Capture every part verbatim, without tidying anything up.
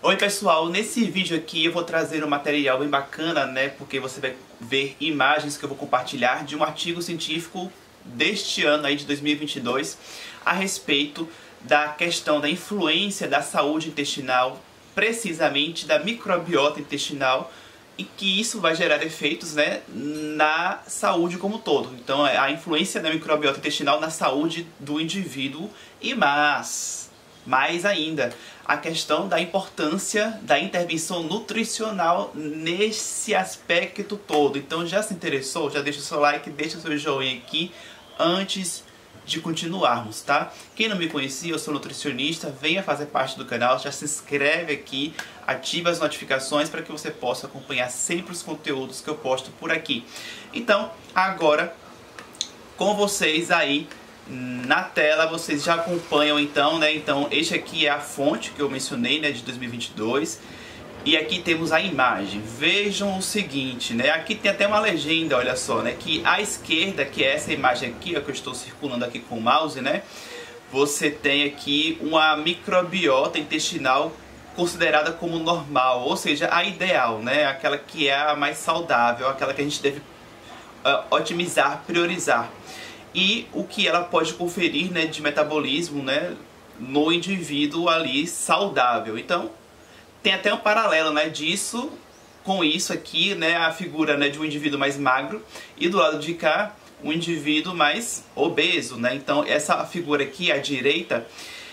Oi pessoal, nesse vídeo aqui eu vou trazer um material bem bacana, né? Porque você vai ver imagens que eu vou compartilhar de um artigo científico deste ano aí de dois mil e vinte e dois a respeito da questão da influência da saúde intestinal, precisamente da microbiota intestinal, e que isso vai gerar efeitos, né, na saúde como um todo. Então a influência da microbiota intestinal na saúde do indivíduo e mais, mais ainda, a questão da importância da intervenção nutricional nesse aspecto todo. Então já se interessou? Já deixa o seu like, deixa o seu joinha aqui antes de continuarmos, tá? Quem não me conhecia, eu sou nutricionista, venha fazer parte do canal, já se inscreve aqui, ativa as notificações para que você possa acompanhar sempre os conteúdos que eu posto por aqui. Então, agora, com vocês aí na tela, vocês já acompanham então, né? Então, este aqui é a fonte que eu mencionei, né, de dois mil e vinte e dois. E aqui temos a imagem. Vejam o seguinte, né? Aqui tem até uma legenda, olha só, né? Que à esquerda, que é essa imagem aqui, ó, que eu estou circulando aqui com o mouse, né? Você tem aqui uma microbiota intestinal considerada como normal, ou seja, a ideal, né? Aquela que é a mais saudável, aquela que a gente deve uh, otimizar, priorizar. E o que ela pode conferir, né, de metabolismo, né, no indivíduo ali saudável. Então, tem até um paralelo, né, disso com isso aqui, né, a figura, né, de um indivíduo mais magro e do lado de cá um indivíduo mais obeso, né? Então essa figura aqui à direita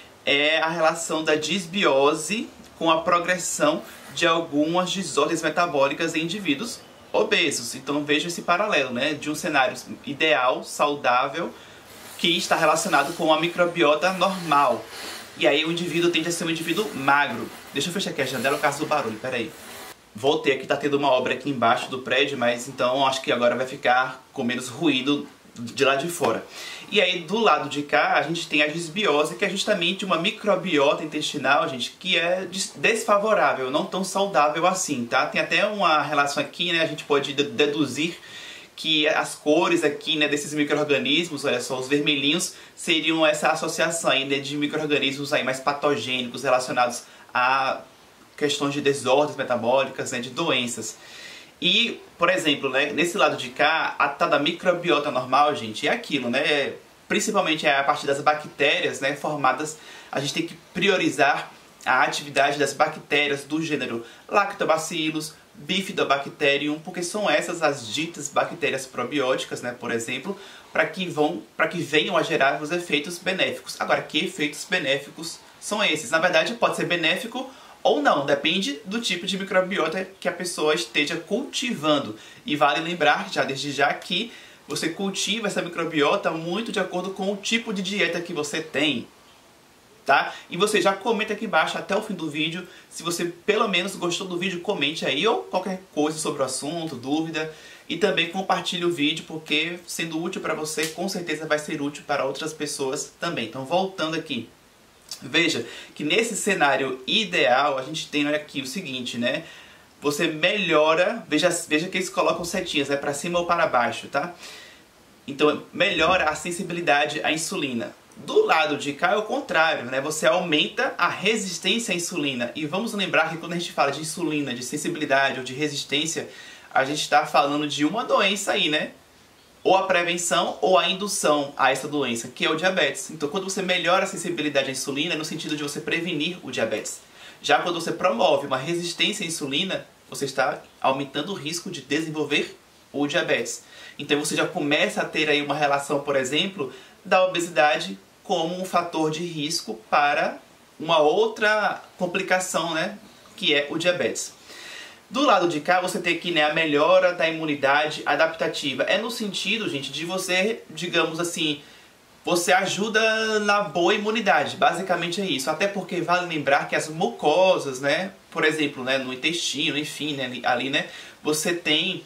é a relação da disbiose com a progressão de algumas desordens metabólicas em indivíduos obesos. Então veja esse paralelo, né, de um cenário ideal, saudável, que está relacionado com a microbiota normal. E aí o indivíduo tende a ser um indivíduo magro. Deixa eu fechar aqui a janela por causa do barulho, peraí. Voltei aqui, tá tendo uma obra aqui embaixo do prédio, mas então acho que agora vai ficar com menos ruído de lá de fora. E aí do lado de cá a gente tem a disbiose, que é justamente uma microbiota intestinal, gente, que é desfavorável, não tão saudável assim, tá? Tem até uma relação aqui, né, a gente pode deduzir que as cores aqui, né, desses micro-organismos, olha só, os vermelhinhos seriam essa associação aí, né, de micro-organismos aí mais patogênicos relacionados a questões de desordens metabólicas, né, de doenças. E, por exemplo, né, nesse lado de cá, a tal da microbiota normal, gente, é aquilo, né, principalmente a partir das bactérias, né, formadas, a gente tem que priorizar a atividade das bactérias do gênero Lactobacillus, Bifidobacterium, porque são essas as ditas bactérias probióticas, né, por exemplo, para que vão, para que venham a gerar os efeitos benéficos. Agora, que efeitos benéficos são esses? Na verdade, pode ser benéfico ou não, depende do tipo de microbiota que a pessoa esteja cultivando. E vale lembrar, já desde já, que você cultiva essa microbiota muito de acordo com o tipo de dieta que você tem. Tá? E você já comenta aqui embaixo até o fim do vídeo. Se você pelo menos gostou do vídeo, comente aí, ou qualquer coisa sobre o assunto, dúvida. E também compartilhe o vídeo, porque sendo útil para você, com certeza vai ser útil para outras pessoas também. Então voltando aqui, veja que nesse cenário ideal a gente tem, olha aqui, o seguinte, né? Você melhora, veja, veja que eles colocam setinhas, né, para cima ou para baixo, tá? Então melhora a sensibilidade à insulina. Do lado de cá é o contrário, né? Você aumenta a resistência à insulina. E vamos lembrar que quando a gente fala de insulina, de sensibilidade ou de resistência, a gente está falando de uma doença aí, né? Ou a prevenção ou a indução a essa doença, que é o diabetes. Então quando você melhora a sensibilidade à insulina, é no sentido de você prevenir o diabetes. Já quando você promove uma resistência à insulina, você está aumentando o risco de desenvolver o diabetes. Então você já começa a ter aí uma relação, por exemplo, da obesidade como um fator de risco para uma outra complicação, né, que é o diabetes. Do lado de cá você tem aqui, né, a melhora da imunidade adaptativa. É no sentido, gente, de você, digamos assim, você ajuda na boa imunidade. Basicamente é isso. Até porque vale lembrar que as mucosas, né, por exemplo, né, no intestino, enfim, né, ali, né, você tem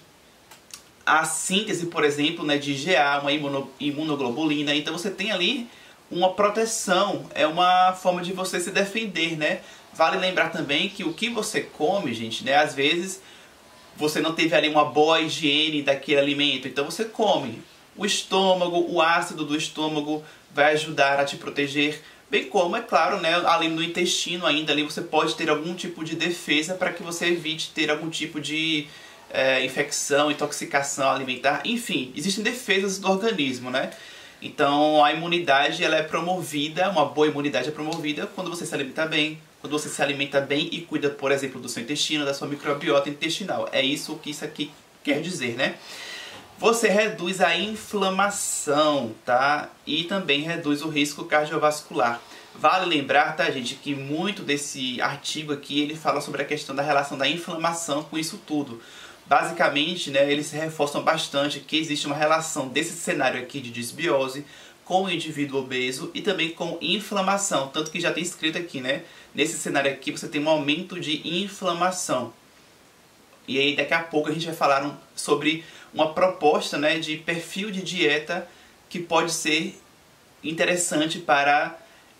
a síntese, por exemplo, né, de I G A, uma imuno, imunoglobulina. Então você tem ali uma proteção, é uma forma de você se defender, né? Vale lembrar também que o que você come, gente, né, às vezes você não teve ali uma boa higiene daquele alimento, então você come. O estômago, o ácido do estômago vai ajudar a te proteger. Bem como, é claro, né, além do intestino ainda, ali você pode ter algum tipo de defesa para que você evite ter algum tipo de é, infecção, intoxicação alimentar. Enfim, existem defesas do organismo, né? Então a imunidade ela é promovida, uma boa imunidade é promovida quando você se alimenta bem, quando você se alimenta bem e cuida, por exemplo, do seu intestino, da sua microbiota intestinal. É isso que isso aqui quer dizer, né? Você reduz a inflamação, tá? E também reduz o risco cardiovascular. Vale lembrar, tá, gente, que muito desse artigo aqui, ele fala sobre a questão da relação da inflamação com isso tudo. Basicamente, né, eles reforçam bastante que existe uma relação desse cenário aqui de disbiose com o indivíduo obeso e também com inflamação. Tanto que já tem escrito aqui, né? Nesse cenário aqui você tem um aumento de inflamação. E aí daqui a pouco a gente vai falar sobre uma proposta, né, de perfil de dieta que pode ser interessante para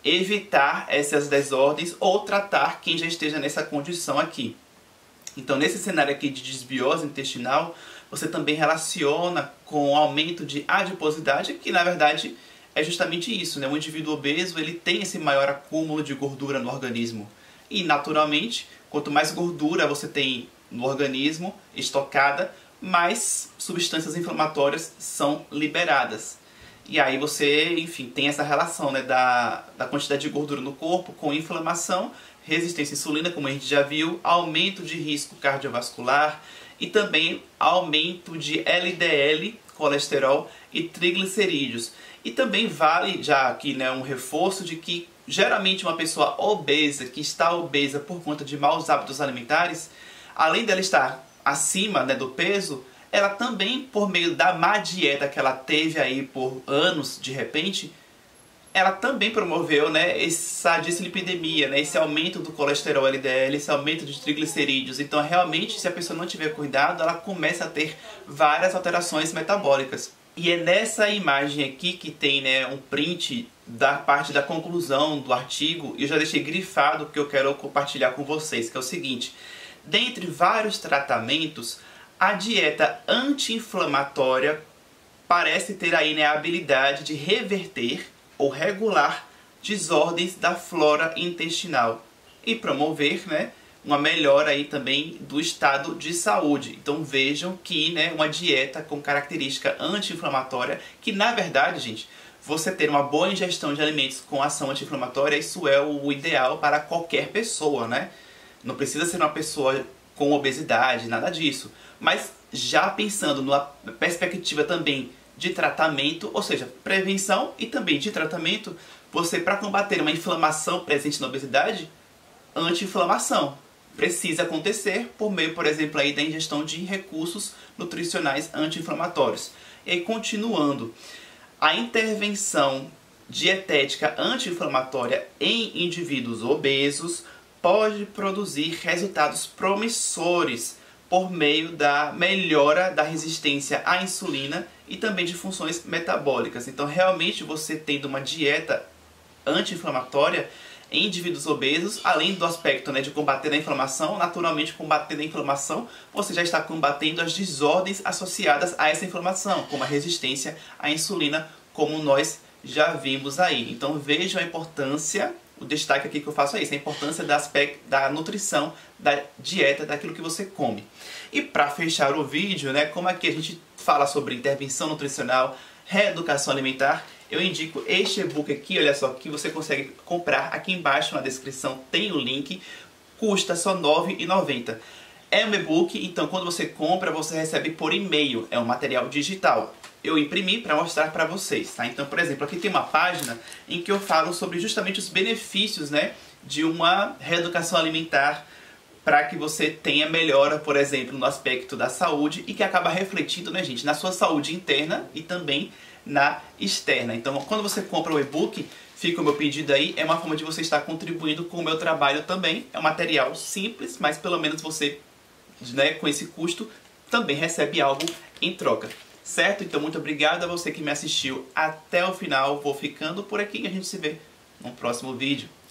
evitar essas desordens ou tratar quem já esteja nessa condição aqui. Então nesse cenário aqui de desbiose intestinal, você também relaciona com o aumento de adiposidade, que na verdade é justamente isso, né? O indivíduo obeso ele tem esse maior acúmulo de gordura no organismo. E naturalmente, quanto mais gordura você tem no organismo estocada, mais substâncias inflamatórias são liberadas. E aí você, enfim, tem essa relação, né, da, da quantidade de gordura no corpo com inflamação, resistência à insulina, como a gente já viu, aumento de risco cardiovascular e também aumento de L D L, colesterol e triglicerídeos. E também vale já aqui, né, um reforço de que geralmente uma pessoa obesa, que está obesa por conta de maus hábitos alimentares, além dela estar acima, né, do peso, ela também, por meio da má dieta que ela teve aí por anos, de repente, ela também promoveu, né, essa dislipidemia, né, esse aumento do colesterol L D L, esse aumento de triglicerídeos. Então, realmente, se a pessoa não tiver cuidado, ela começa a ter várias alterações metabólicas. E é nessa imagem aqui que tem, né, um print da parte da conclusão do artigo, e eu já deixei grifado que eu quero compartilhar com vocês, que é o seguinte: dentre vários tratamentos, a dieta anti-inflamatória parece ter aí, né, a habilidade de reverter ou regular desordens da flora intestinal e promover, né, uma melhora aí também do estado de saúde. Então vejam que, né, uma dieta com característica anti-inflamatória, que na verdade, gente, você ter uma boa ingestão de alimentos com ação anti-inflamatória, isso é o ideal para qualquer pessoa, né? Não precisa ser uma pessoa com obesidade, nada disso. Mas já pensando numa perspectiva também de tratamento, ou seja, prevenção e também de tratamento, você, para combater uma inflamação presente na obesidade, anti-inflamação precisa acontecer por meio, por exemplo, aí da ingestão de recursos nutricionais anti-inflamatórios. E aí, continuando, a intervenção dietética anti-inflamatória em indivíduos obesos pode produzir resultados promissores por meio da melhora da resistência à insulina e também de funções metabólicas. Então, realmente, você tendo uma dieta anti-inflamatória em indivíduos obesos, além do aspecto, né, de combater a inflamação, naturalmente, combatendo a inflamação, você já está combatendo as desordens associadas a essa inflamação, como a resistência à insulina, como nós já vimos aí. Então, vejam a importância, o destaque aqui que eu faço é isso, a importância do aspecto da nutrição, da dieta, daquilo que você come. E para fechar o vídeo, né, como aqui a gente fala sobre intervenção nutricional, reeducação alimentar, eu indico este e-book aqui, olha só, que você consegue comprar aqui embaixo na descrição, tem o link, custa só nove reais e noventa centavos. É um e-book, então quando você compra, você recebe por e-mail, é um material digital. Eu imprimi para mostrar para vocês, tá? Então, por exemplo, aqui tem uma página em que eu falo sobre justamente os benefícios, né, de uma reeducação alimentar para que você tenha melhora, por exemplo, no aspecto da saúde e que acaba refletindo, né, gente, na sua saúde interna e também na externa. Então, quando você compra o e-book, fica o meu pedido aí, é uma forma de você estar contribuindo com o meu trabalho também. É um material simples, mas pelo menos você, né, com esse custo, também recebe algo em troca. Certo? Então, muito obrigado a você que me assistiu até o final. Vou ficando por aqui e a gente se vê no próximo vídeo.